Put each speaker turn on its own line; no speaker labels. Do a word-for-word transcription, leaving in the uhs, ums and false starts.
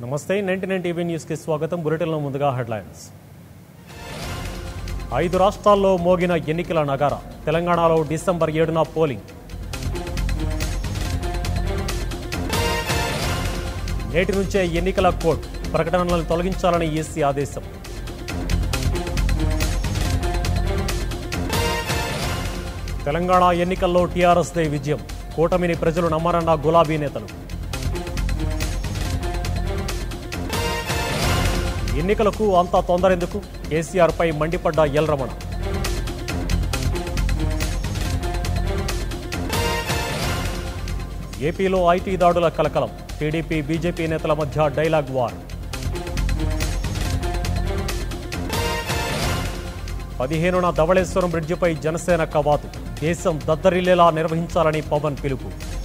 నమస్తే ninety nine TV news కి స్వాగతం. బులెటిన్లో ముందుగా హెడ్లైన్స్. ఐదు రాష్ట్రాల్లో మోగిన ఎన్నికల నగార. తెలంగాణలో డిసెంబర్ ఏడున పోలింగ్. నేటి నుంచే ఎన్నికల కోడ్. ప్రకటనలను తొలగించాలని ఈసీ ఆదేశం. తెలంగాణ ఎన్నికల్లో టీఆర్ఎస్దే విజయం. కూటమిని ప్రజలు నమ్మరన్న గులాబీ నేతలు. ఎన్నికలకు అంతా తొందరెందుకు? కేసీఆర్పై మండిపడ్డ ఎల్ రమణ. ఏపీలో ఐటీ దాడుల కలకలం. టీడీపీ బీజేపీ నేతల మధ్య డైలాగ్ వార్. పదిహేనున ధవళేశ్వరం బ్రిడ్జిపై జనసేన కవాతు. దేశం దద్దరిల్లేలా నిర్వహించాలని పవన్ పిలుపు.